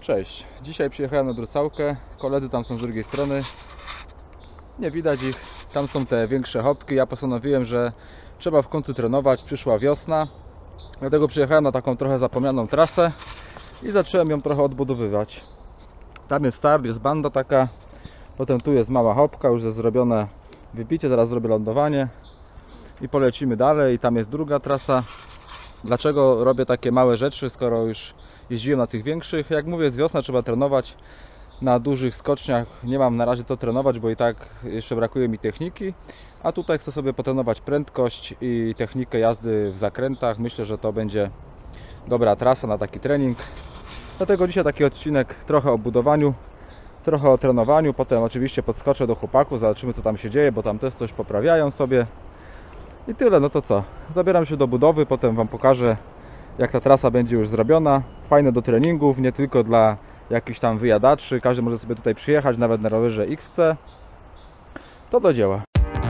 Cześć, dzisiaj przyjechałem na Drusałkę, koledzy tam są z drugiej strony, nie widać ich, tam są te większe hopki. Ja postanowiłem, że trzeba w końcu trenować, przyszła wiosna, dlatego przyjechałem na taką trochę zapomnianą trasę i zacząłem ją trochę odbudowywać. Tam jest start, jest banda taka, potem tu jest mała hopka, już jest zrobione wybicie, zaraz zrobię lądowanie i polecimy dalej. I tam jest druga trasa. Dlaczego robię takie małe rzeczy, skoro już jeździłem na tych większych? Jak mówię, jest wiosna, trzeba trenować. Na dużych skoczniach nie mam na razie co trenować, bo i tak jeszcze brakuje mi techniki. A tutaj chcę sobie potrenować prędkość i technikę jazdy w zakrętach. Myślę, że to będzie dobra trasa na taki trening. Dlatego dzisiaj taki odcinek trochę o budowaniu, trochę o trenowaniu. Potem oczywiście podskoczę do chłopaków, zobaczymy co tam się dzieje, bo tam też coś poprawiają sobie. I tyle, no to co? Zabieram się do budowy, potem Wam pokażę jak ta trasa będzie już zrobiona. Fajne do treningów, nie tylko dla jakichś tam wyjadaczy. Każdy może sobie tutaj przyjechać, nawet na rowerze XC. To do dzieła.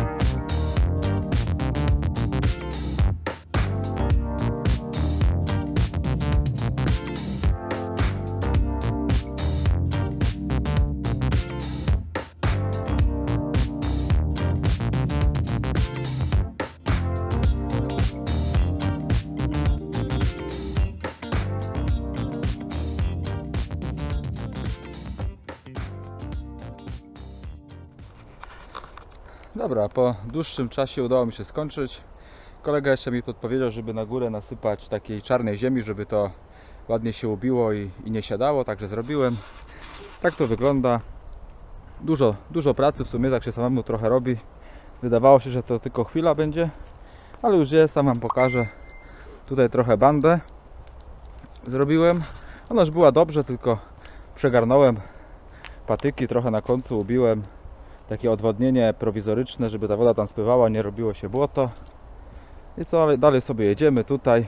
Dobra, po dłuższym czasie udało mi się skończyć. Kolega jeszcze mi podpowiedział, żeby na górę nasypać takiej czarnej ziemi, żeby to ładnie się ubiło i nie siadało, także zrobiłem. Tak to wygląda. Dużo pracy w sumie, tak się samemu trochę robi. Wydawało się, że to tylko chwila będzie, ale już jest, tam Wam pokażę. Tutaj trochę bandę zrobiłem. Ona już była dobrze, tylko przegarnąłem patyki, trochę na końcu ubiłem. Takie odwodnienie prowizoryczne, żeby ta woda tam spływała, nie robiło się błoto. I co, dalej sobie jedziemy tutaj.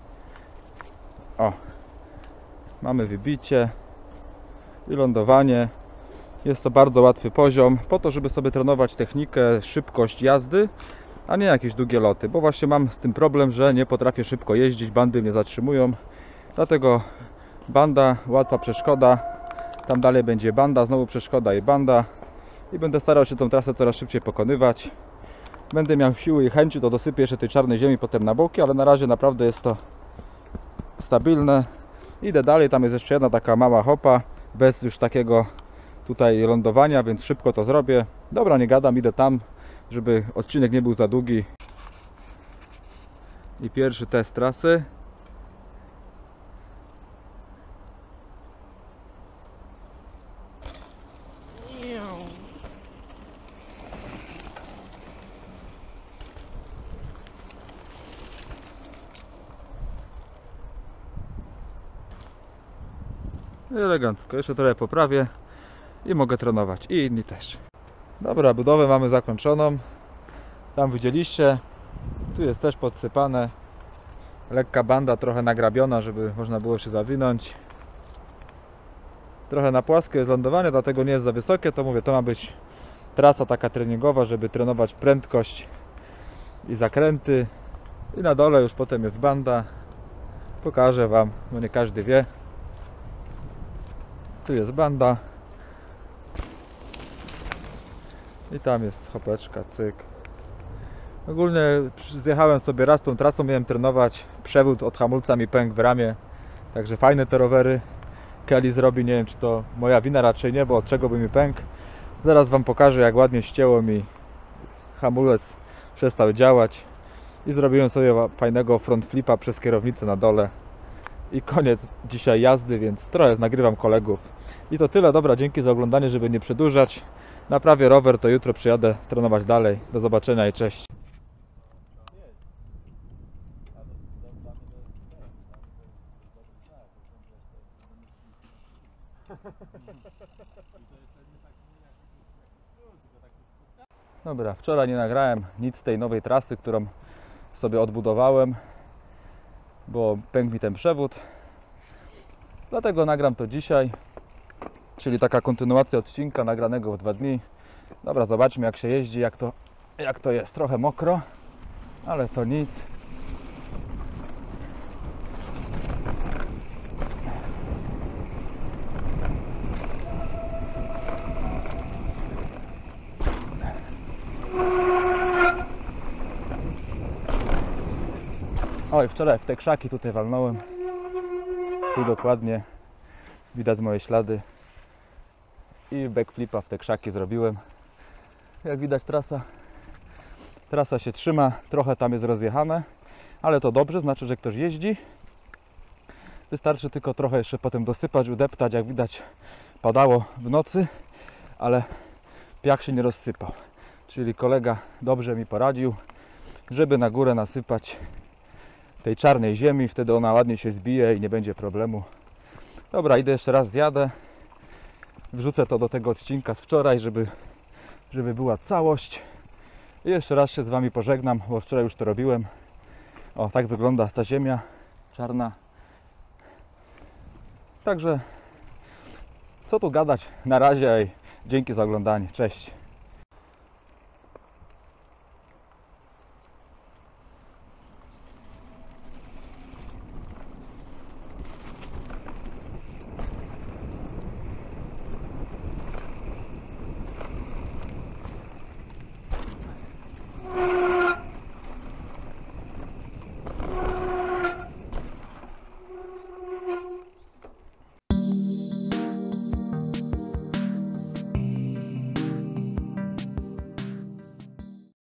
O, mamy wybicie i lądowanie. Jest to bardzo łatwy poziom, po to, żeby sobie trenować technikę, szybkość jazdy, a nie jakieś długie loty. Bo właśnie mam z tym problem, że nie potrafię szybko jeździć, bandy mnie zatrzymują. Dlatego banda, łatwa przeszkoda. Tam dalej będzie banda, znowu przeszkoda i banda. I będę starał się tą trasę coraz szybciej pokonywać. Będę miał siły i chęci, to dosypię jeszcze tej czarnej ziemi potem na boki, ale na razie naprawdę jest to stabilne. Idę dalej, tam jest jeszcze jedna taka mała hopa, bez już takiego tutaj lądowania, więc szybko to zrobię. Dobra, nie gadam, idę tam, żeby odcinek nie był za długi. I pierwszy test trasy. Elegancko, jeszcze trochę poprawię i mogę trenować, i inni też. Dobra, budowę mamy zakończoną. Tam widzieliście, tu jest też podsypane. Lekka banda, trochę nagrabiona, żeby można było się zawinąć. Trochę na płaskie jest lądowanie, dlatego nie jest za wysokie. To mówię, to ma być trasa taka treningowa, żeby trenować prędkość i zakręty. I na dole już potem jest banda. Pokażę Wam, bo nie każdy wie. Tu jest banda i tam jest hopeczka, cyk. Ogólnie zjechałem sobie raz tą trasą, miałem trenować, przewód od hamulca mi pękł w ramię, także fajne te rowery Kelly zrobi, nie wiem czy to moja wina, raczej nie, bo od czego by mi pękł. Zaraz Wam pokażę jak ładnie ścięło mi hamulec, przestał działać i zrobiłem sobie fajnego front flipa przez kierownicę na dole. I koniec dzisiaj jazdy, więc trochę nagrywam kolegów. I to tyle, dobra, dzięki za oglądanie, żeby nie przedłużać. Naprawię rower, to jutro przyjadę trenować dalej. Do zobaczenia i cześć. Dobra, wczoraj nie nagrałem nic z tej nowej trasy, którą sobie odbudowałem, bo pękł mi ten przewód. Dlatego nagram to dzisiaj, czyli taka kontynuacja odcinka nagranego w 2 dni. Dobra, zobaczmy jak się jeździ, jak to jest. Trochę mokro, ale to nic. Oj, wczoraj w te krzaki tutaj walnąłem. Tu dokładnie widać moje ślady. I backflipa w te krzaki zrobiłem. Jak widać trasa się trzyma, trochę tam jest rozjechane, ale to dobrze, znaczy, że ktoś jeździ. Wystarczy tylko trochę jeszcze potem dosypać, udeptać, jak widać padało w nocy, ale piach się nie rozsypał. Czyli kolega dobrze mi poradził, żeby na górę nasypać tej czarnej ziemi, wtedy ona ładnie się zbije i nie będzie problemu. Dobra, idę jeszcze raz zjadę. Wrzucę to do tego odcinka z wczoraj, żeby była całość. I jeszcze raz się z Wami pożegnam, bo wczoraj już to robiłem. O, tak wygląda ta ziemia czarna. Także co tu gadać, na razie i dzięki za oglądanie. Cześć.